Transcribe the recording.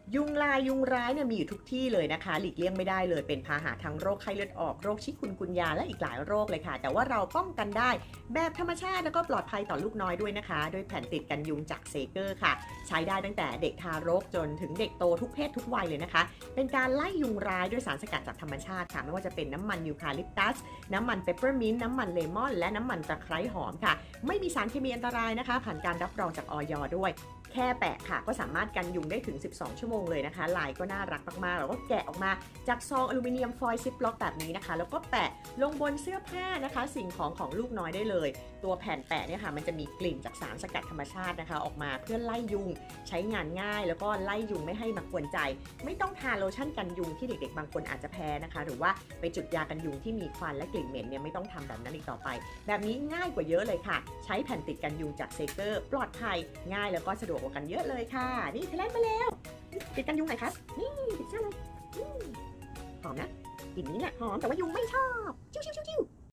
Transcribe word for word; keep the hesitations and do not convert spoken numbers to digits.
ยุงลายยุงร้ายเนี่ยมีอยู่ทุกที่เลยนะคะหลีกเลี่ยงไม่ได้เลยเป็นพาหะทั้งโรคไข้เลือดออกโรคชิคุนกุนยาและอีกหลายโรคเลยค่ะแต่ว่าเราป้องกันได้แบบธรรมชาติแล้วก็ปลอดภัยต่อลูกน้อยด้วยนะคะด้วยแผ่นติดกันยุงจากเซเกอร์ค่ะใช้ได้ตั้งแต่เด็กทารกจนถึงเด็กโตทุกเพศทุกวัยเลยนะคะเป็นการไล่ยุงร้ายด้วยสารสกัดจากธรรมชาติค่ะไม่ว่าจะเป็นน้ำมันยูคาลิปตัสน้ำมันเปปเปอร์มินต์น้ำมันเลมอนและน้ำมันตะไคร้หอมค่ะไม่มีสารเคมีอันตรายนะคะผ่านการรับรองจากอย.ด้วยแค่แปะค่ะก็สามารถกันยุงได้ถึงสิบสองชั่วโมงเลยนะคะลายก็น่ารักมากๆแล้วก็แกะออกมาจากซองอลูมิเนียมฟอยล์ซิปล็อกแบบนี้นะคะแล้วก็แปะลงบนเสื้อผ้านะคะสิ่งของของลูกน้อยได้เลยตัวแผ่นแปะเนี่ยค่ะมันจะมีกลิ่นจากสารสกัดธรรมชาตินะคะออกมาเพื่อไล่ยุงใช้งานง่ายแล้วก็ไล่ยุงไม่ให้มากวนใจไม่ต้องทาโลชั่นกันยุงที่เด็กๆบางคนอาจจะแพ้นะคะหรือว่าไปจุดยากันยุงที่มีควันและกลิ่นเหม็นเนี่ยไม่ต้องทำแบบนั้นอีกต่อไปแบบนี้ง่ายกว่าเยอะเลยค่ะใช้แผ่นติดกันยุงจากเซเกอร์ปลอดภัยง่ายแล้วก็สะดวกกว่ากันเยอะเลยค่ะนี่เทเลนมาแล้วติดกันยุงหน่อยครับนี่ติดซะเลยหอมนะกลิ่นนี้เนี่ยหอมแต่ว่ายุงไม่ชอบชิวๆๆ